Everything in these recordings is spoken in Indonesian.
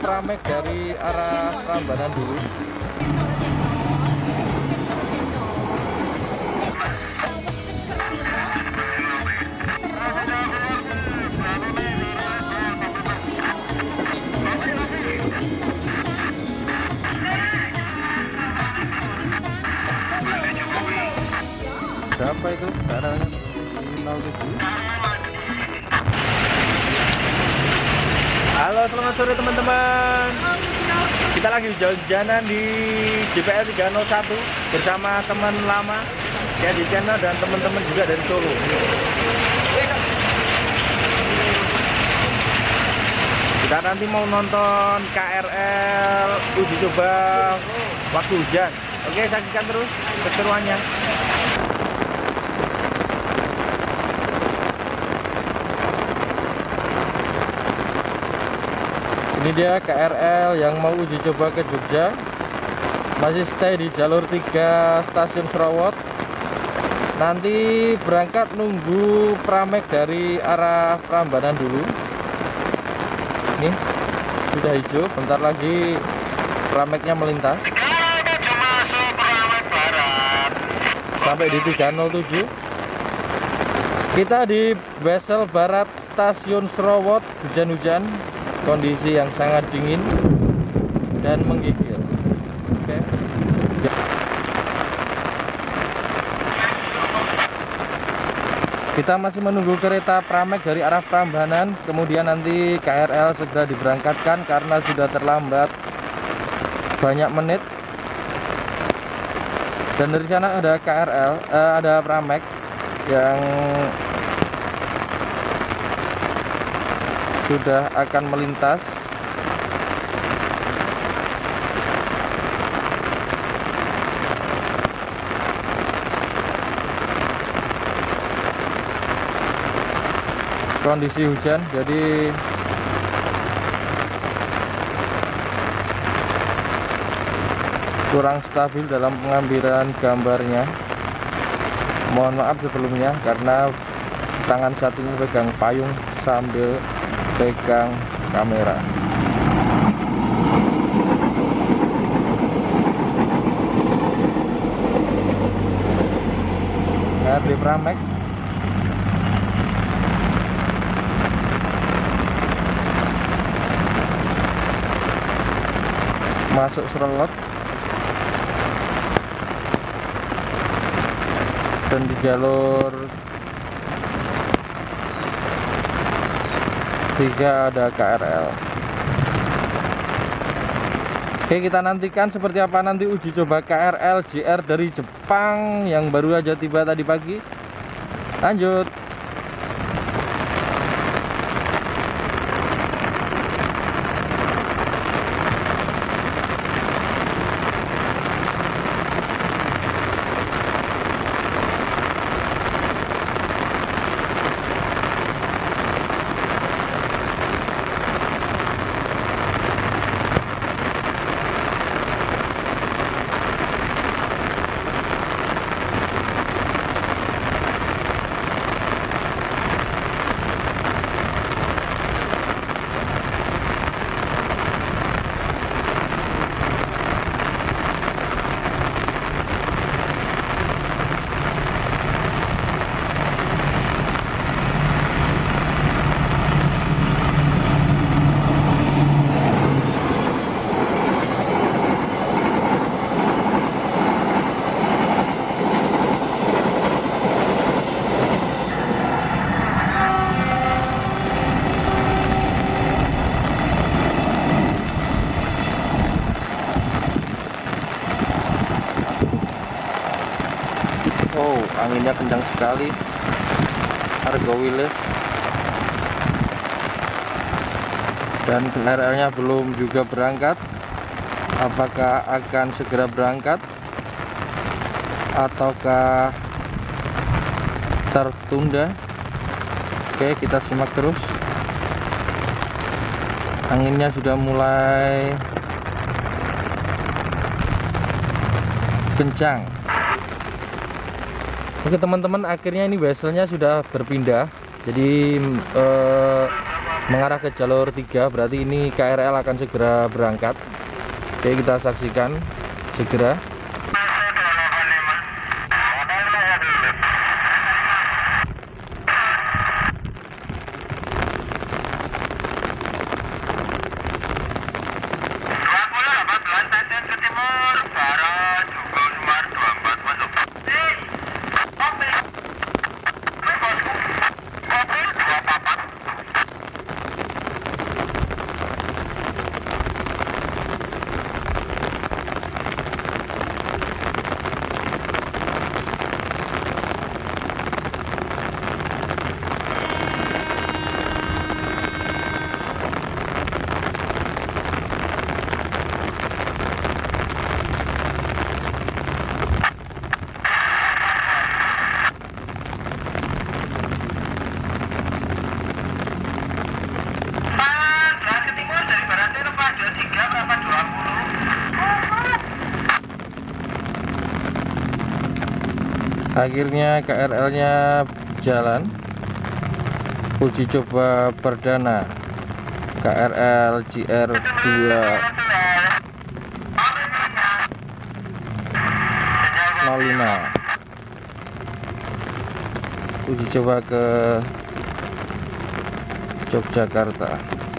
Pramek dari arah Prambanan dulu. Berapa itu barangnya? 07. Halo, selamat sore teman-teman. Kita lagi jalan-jalan di JPL 301 bersama teman lama ya di channel dan teman-teman juga dari Solo. Kita nanti mau nonton KRL uji coba waktu hujan. Oke, saksikan terus keseruannya. Ini dia KRL yang mau uji coba ke Jogja. Masih stay di jalur 3 stasiun Serawot. Nanti berangkat nunggu Pramek dari arah Prambanan dulu. Nih, sudah hijau, bentar lagi Prameknya melintas. Sampai di 307. Kita di Besel Barat stasiun Serawot, hujan-hujan. Kondisi yang sangat dingin dan menggigil. Oke. Kita masih menunggu kereta Pramek dari arah Prambanan. Kemudian nanti KRL segera diberangkatkan karena sudah terlambat banyak menit. Dan dari sana ada KRL, ada Pramek yang sudah akan melintas. Kondisi hujan, jadi kurang stabil dalam pengambilan gambarnya. Mohon maaf sebelumnya karena tangan satu ini pegang payung sambil pegang kamera. Nah, di Pramek masuk Serawot dan di jalur 3 ada KRL. Oke, kita nantikan seperti apa nanti uji coba KRL JR dari Jepang yang baru aja tiba tadi pagi. Lanjut. Anginnya kencang sekali. Argowile dan KRL-nya belum juga berangkat. Apakah akan segera berangkat ataukah tertunda? Oke, kita simak terus. Anginnya sudah mulai kencang. Oke teman-teman, akhirnya ini vesselnya sudah berpindah. Jadi mengarah ke jalur 3, berarti ini KRL akan segera berangkat. Oke, kita saksikan segera. Akhirnya KRL-nya jalan. Uji coba perdana KRL JR 205. Uji coba ke Yogyakarta.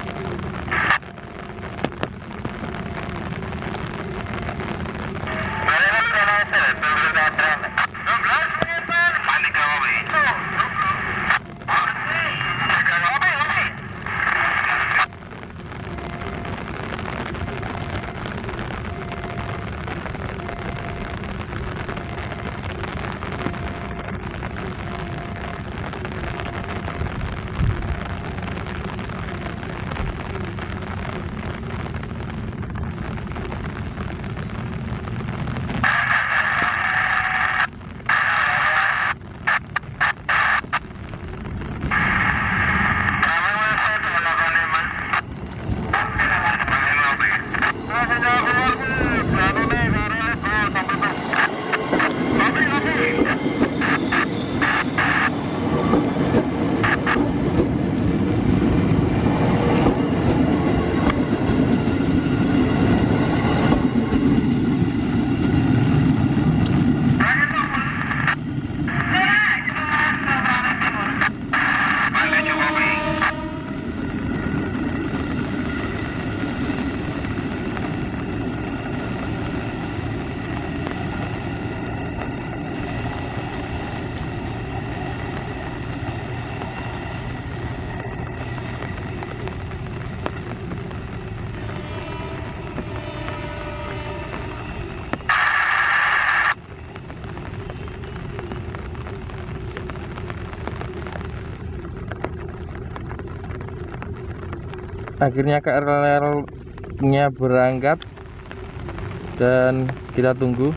Akhirnya KRL-nya berangkat dan kita tunggu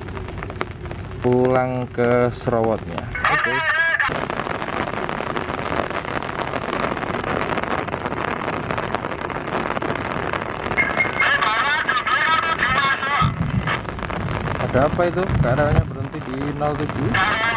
pulang ke Serowotnya. Oke. Ada apa itu? KRL-nya berhenti di 07.